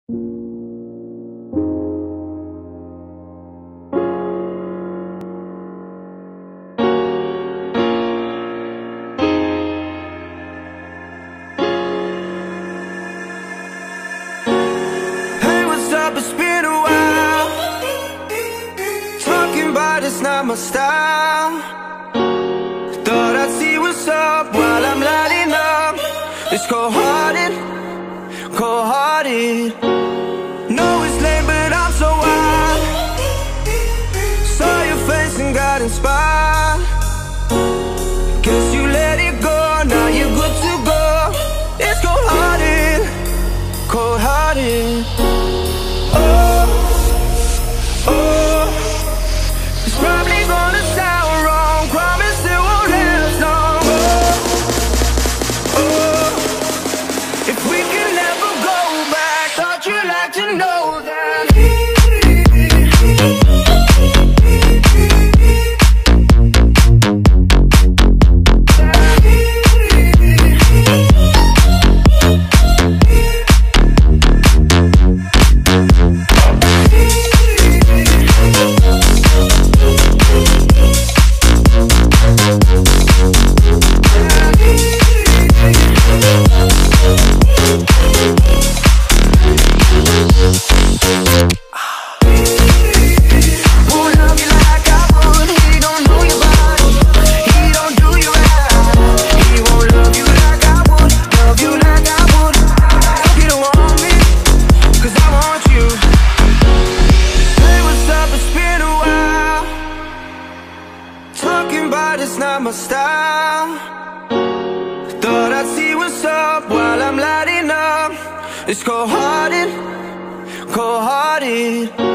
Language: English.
Hey, what's up? It's been a while. Talking about it's not my style. Thought I'd see what's up while I'm lighting up. It's cold-hearted, cold-hearted. Know it's late, but I'm so wild. Saw your face and got inspired. Guess you let it go, now you're good to go. It's cold-hearted, cold-hearted. Oh, oh, it's probably gonna sound wrong. Promise it won't last long. Oh, oh, if we can never go back, thought you'd like to know that. It's not my style. Thought I'd see what's up while I'm lighting up. It's cold-hearted, cold-hearted.